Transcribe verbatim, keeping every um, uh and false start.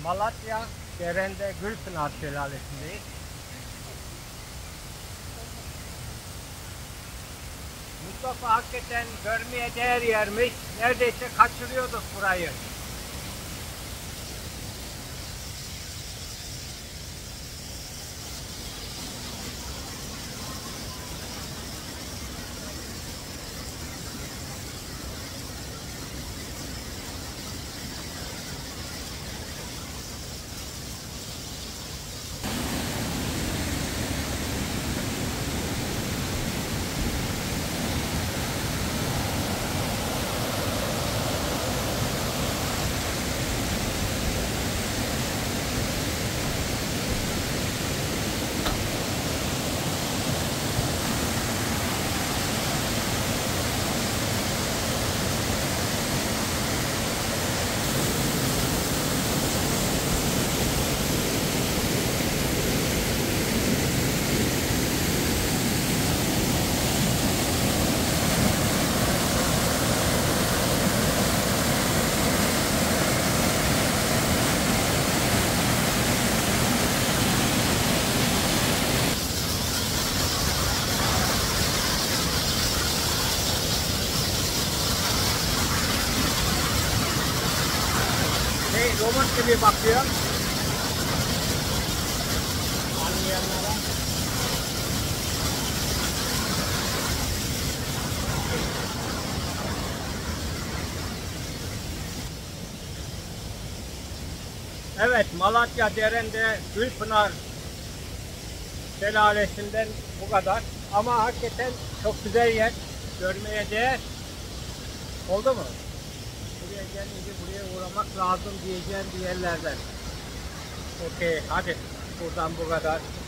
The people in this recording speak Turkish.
Malatya Derende Gülpınar Şelalesi'ndeyiz. Mustafa hakikaten görmeye değer yermiş. Neredeyse kaçırıyorduk burayı. Şey, robot gibi bakıyor. Anlayanlara. Evet, Malatya Derende Gülpınar Şelalesi'nden bu kadar. Ama hakikaten çok güzel yer. Görmeye değer. Oldu mu? Buraya gelince buraya uğramak lazım diyeceğim bir yerlerden. Okey, hadi buradan bu kadar.